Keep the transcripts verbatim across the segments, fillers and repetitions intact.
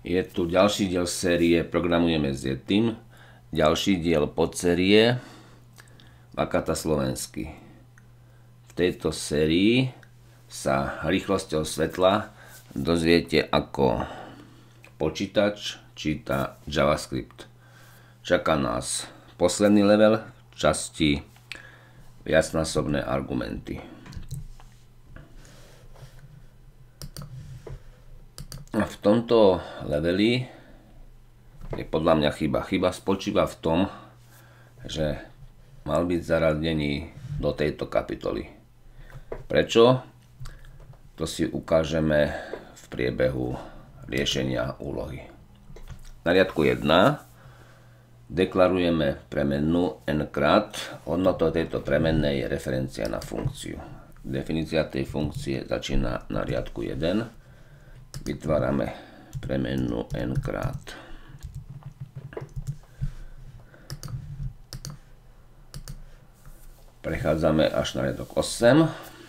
Je tu ďalší diel série Programujeme s Yetim, ďalší diel podsérie Vakata slovensky. V tejto sérii sa rýchlosťou svetla dozviete, ako počítač číta JavaScript. Čaká nás posledný level v časti viacnásobné argumenty. V tomto leveli je podľa mňa chyba. Chyba spočíva v tom, že mal byť zaradený do tejto kapitoly. Prečo? To si ukážeme v priebehu riešenia úlohy. Na riadku jeden deklarujeme premennú n krát. Hodnota tejto premennej je referencia na funkciu. Definícia tej funkcie začína na riadku jeden. Vytvárame premennú n krát. Prechádzame až na riadok osem,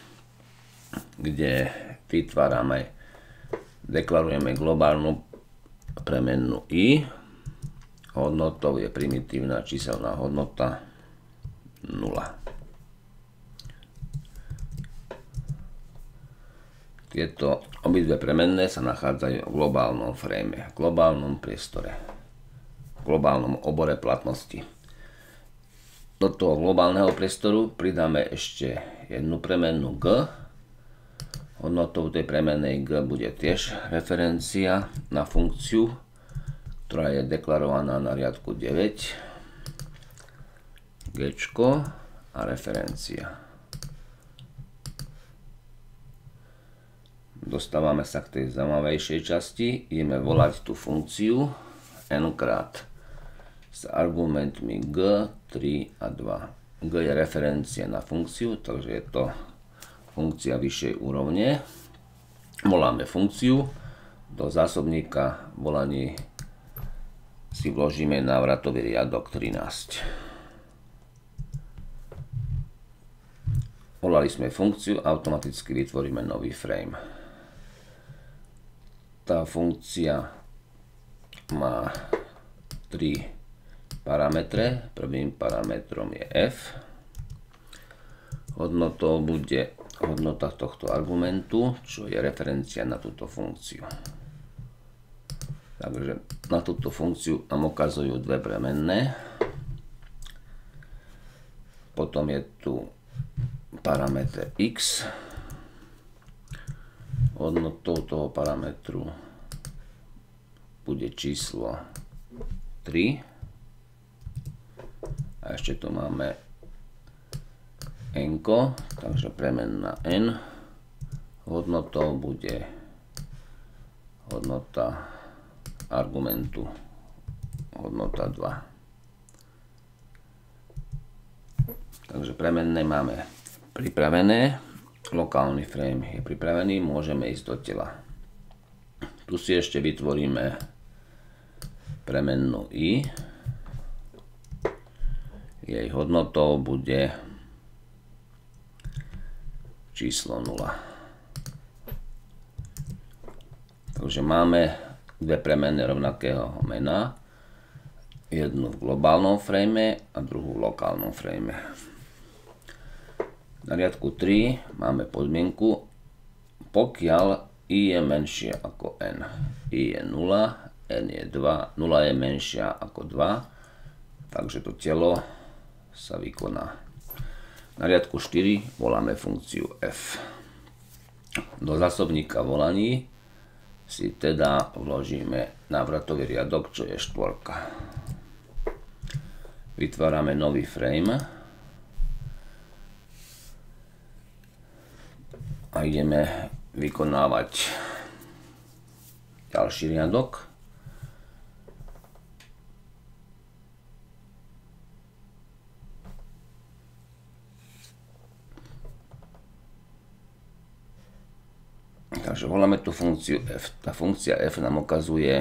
kde vytvárame, deklarujeme globálnu premennú i. Hodnotou je primitívna číselná hodnota nula. Tieto obidve premenné sa nachádzajú v globálnom frame, v globálnom priestore, v globálnom obore platnosti. Do toho globálneho priestoru pridáme ešte jednu premennú g. Hodnotou tej premennej g bude tiež referencia na funkciu, ktorá je deklarovaná na riadku deväť. G a referencia. Dostávame sa k tej zaujímavejšej časti. Ideme volať tú funkciu n krát s argumentmi g, tri a dva. G je referencia na funkciu, takže je to funkcia vyššej úrovne. Voláme funkciu. Do zásobníka volaní si vložíme návratový riadok trinásť. Volali sme funkciu, automaticky vytvoríme nový frame. Tá funkcia má tri parametre. Prvým parametrom je f. Hodnotou bude hodnota tohto argumentu, čo je referencia na túto funkciu. Takže na túto funkciu nám ukazujú dve premenné. Potom je tu parameter x. Hodnotou toho parametru bude číslo tri. A ešte tu máme n, takže premenná n. Hodnotou bude hodnota argumentu, hodnota dva. Takže premenné máme pripravené. Lokálny frame je pripravený, môžeme ísť do tela. Tu si ešte vytvoríme premennú i. Jej hodnotou bude číslo nula. Takže máme dve premenné rovnakého mena. Jednu v globálnom frame a druhú v lokálnom frame. Na riadku tri máme podmienku, pokiaľ i je menšie ako n. I je nula, n je dva, nula je menšia ako dva, takže to telo sa vykoná. Na riadku štyri voláme funkciu f. Do zásobníka volaní si teda vložíme návratový riadok, čo je štvorka. Vytvárame nový frame. A ideme vykonávať ďalší riadok. Takže voláme tú funkciu f. Tá funkcia f nám ukazuje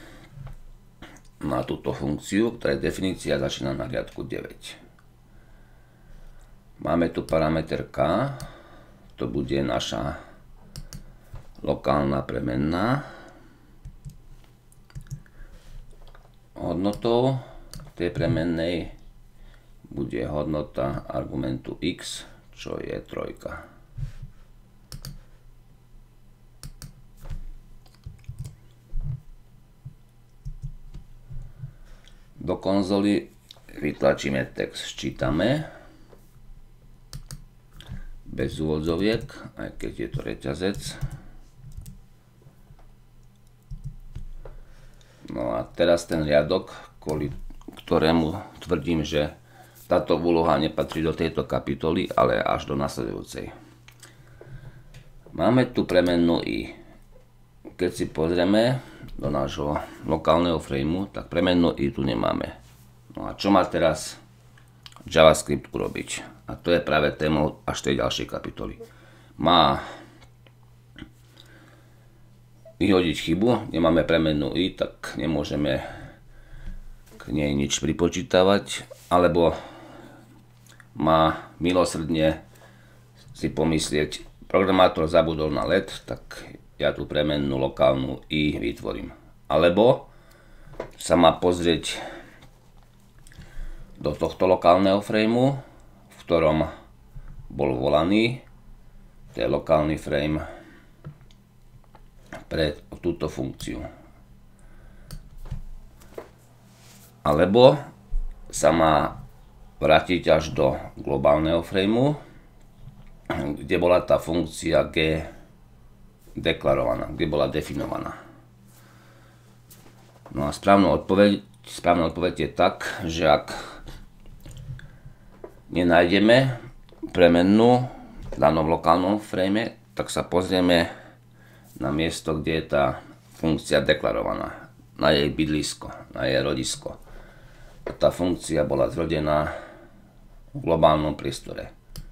na túto funkciu, ktorá je definícia začína na riadku deväť. Máme tu parameter k. To bude naša lokálna premenná. hodnotou tej premennej bude hodnota argumentu x, čo je trojka. Do konzoly vytlačíme text, sčítame bez úvodzoviek, aj keď je to reťazec. No a teraz ten riadok, kvôli ktorému tvrdím, že táto úloha nepatrí do tejto kapitoly, ale až do nasledujúcej. Máme tu premennú i. Keď si pozrieme do nášho lokálneho frameu, tak premennú i tu nemáme. No a čo má teraz JavaScript urobiť? A to je práve témou až tej ďalšej kapitoly. Má vyhodiť chybu, nemáme premennú i, tak nemôžeme k nej nič pripočítavať, alebo má milosrdne si pomyslieť, programátor zabudol na let, tak ja tu premennú lokálnu i vytvorím. Alebo sa má pozrieť do tohto lokálneho frameu, v ktorom bol volaný, to je lokálny frame pre túto funkciu. Alebo sa má vrátiť až do globálneho frameu, kde bola tá funkcia g deklarovaná, kde bola definovaná. No a správna odpoveď, správna odpoveď je tak, že ak nenájdeme premennú v danom lokálnom frame, tak sa pozrieme na miesto, kde je tá funkcia deklarovaná, na jej bydlisko, na jej rodisko. A tá funkcia bola zrodená v globálnom priestore.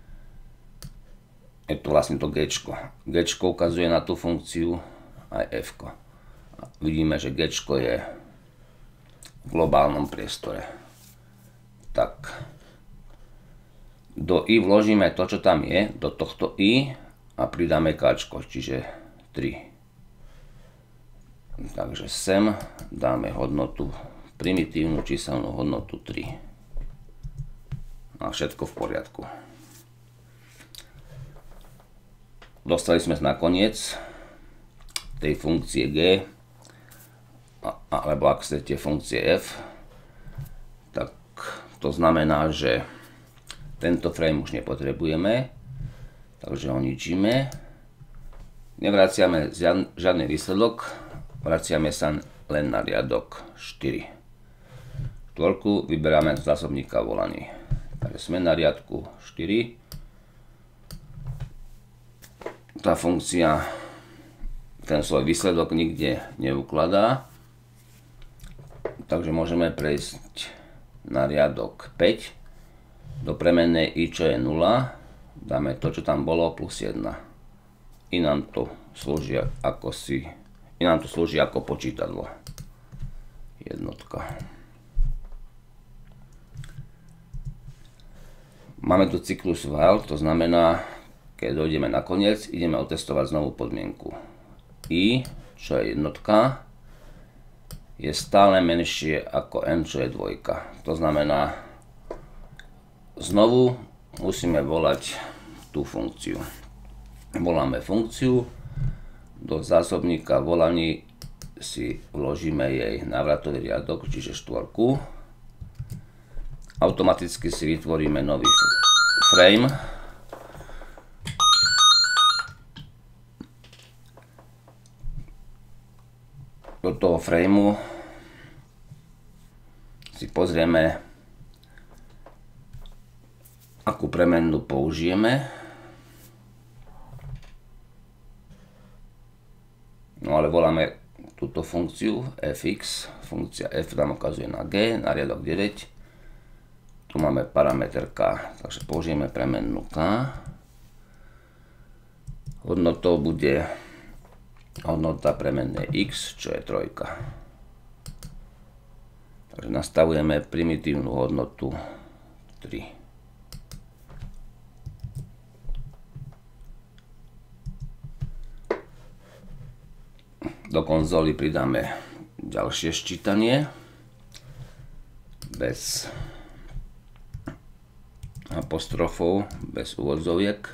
Je to vlastne to G. G ukazuje na tú funkciu aj F. A vidíme, že G je v globálnom priestore. Tak. Do I vložíme to, čo tam je, do tohto I a pridáme K, čiže tri. Takže sem dáme hodnotu, primitívnu číselnú hodnotu tri. A všetko v poriadku. Dostali sme na koniec tej funkcie G, alebo ak chcete funkcie F, tak to znamená, že tento frame už nepotrebujeme, takže ho ničíme. Nevraciame žiadny výsledok, vraciame sa len na riadok štyri. Štvorku vyberáme z zásobníka volaný. Takže sme na riadku štyri. Tá funkcia ten svoj výsledok nikde neukladá, takže môžeme prejsť na riadok päť. Do premennej i, čo je nula, dáme to, čo tam bolo, plus jedna. I nám to slúži ako si, i nám to slúži ako počítadlo. Jednotka. Máme tu cyklus while, to znamená, keď dojdeme na koniec, ideme otestovať znovu podmienku. I, čo je jednotka, je stále menšie ako n, čo je dvojka. To znamená, znovu musíme volať tú funkciu. Voláme funkciu, do zásobníka volaní si vložíme jej návratový riadok, čiže štvorku. Automaticky si vytvoríme nový frame. Do toho frameu si pozrieme, akú premennú použijeme. No ale voláme túto funkciu fx, funkcia f nám ukazuje na g, na riadok deväť. Tu máme parameter k, takže použijeme premennú k. Hodnotou bude hodnota premennej x, čo je trojka. Takže nastavujeme primitívnu hodnotu tri. Do konzoly pridáme ďalšie ščítanie. bez apostrofov, bez úvodzoviek.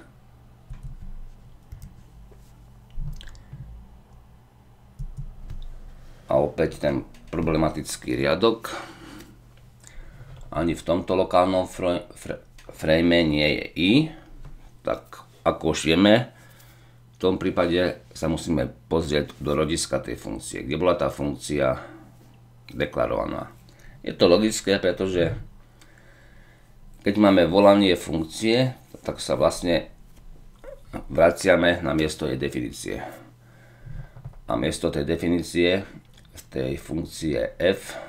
A opäť ten problematický riadok. Ani v tomto lokálnom frame nie je i. Tak ako už vieme, v tom prípade sa musíme pozrieť do rodiska tej funkcie, kde bola tá funkcia deklarovaná. Je to logické, pretože keď máme volanie funkcie, tak sa vlastne vraciame na miesto jej definície. A miesto tej definície v tej funkcie f,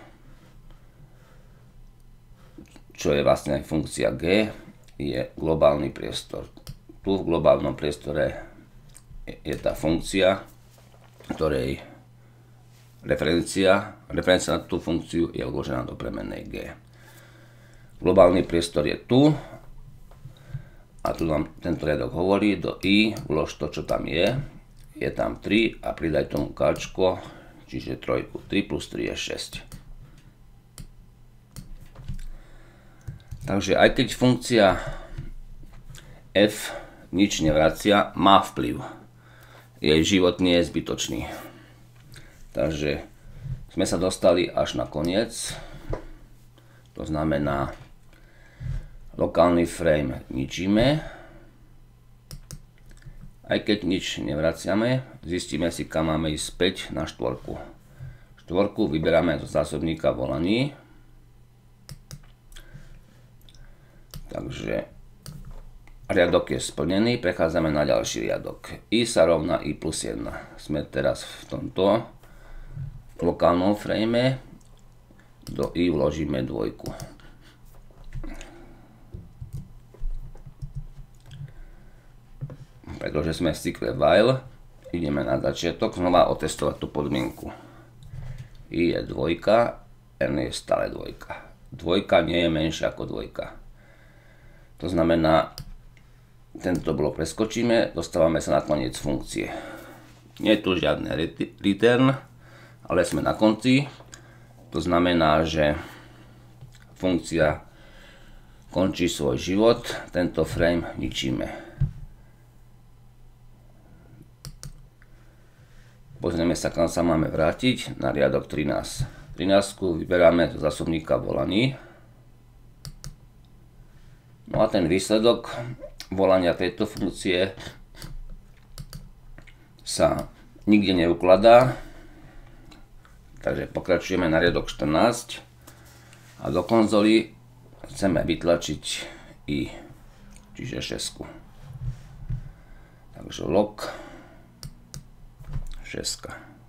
čo je vlastne funkcia g, je globálny priestor. Tu v globálnom priestore je tá funkcia, ktorej referencia, referencia na tú funkciu je odložená do premennej g. Globálny priestor je tu a tu nám tento riadok hovorí, do i vlož to, čo tam je. Je tam tri a pridaj tomu káčko, čiže trojku. tri plus tri je šesť. Takže aj keď funkcia f nič nevracia, má vplyv. Jej život nie je zbytočný. Takže sme sa dostali až na koniec. To znamená, lokálny frame ničíme. Aj keď nič nevraciame, zistíme si, kam máme ísť späť na štvorku. Štvorku vyberáme zo zásobníka volaní. Takže riadok je splnený, prechádzame na ďalší riadok. I sa rovná i plus jedna. Sme teraz v tomto lokálnom frame. Do i vložíme dvojku. Pretože sme v cykle while, ideme na začiatok znova otestovať tú podmienku. I je dvojka, n je stále dvojka. Dvojka nie je menšia ako dvojka. To znamená, tento blok preskočíme, dostávame sa na koniec funkcie. Nie je tu žiadne return, ale sme na konci. To znamená, že funkcia končí svoj život, tento frame ničíme. Pozrieme sa, kam sa máme vrátiť, na riadok trinásť. trinásť vyberáme zo zásobníka volaní. No a ten výsledok volania tejto funkcie sa nikde neukladá. Takže pokračujeme na riadok štrnásť a do konzoly chceme vytlačiť i, čiže šesť. Takže log šesť.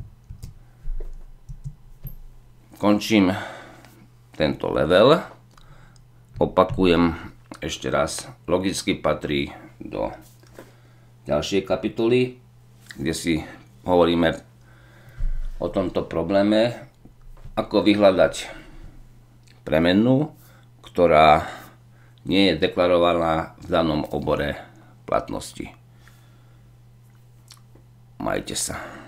Končím tento level. Opakujem ešte raz, logicky patrí do ďalšej kapitoly, kde si hovoríme o tomto probléme, ako vyhľadať premennú, ktorá nie je deklarovaná v danom obore platnosti. Majte sa.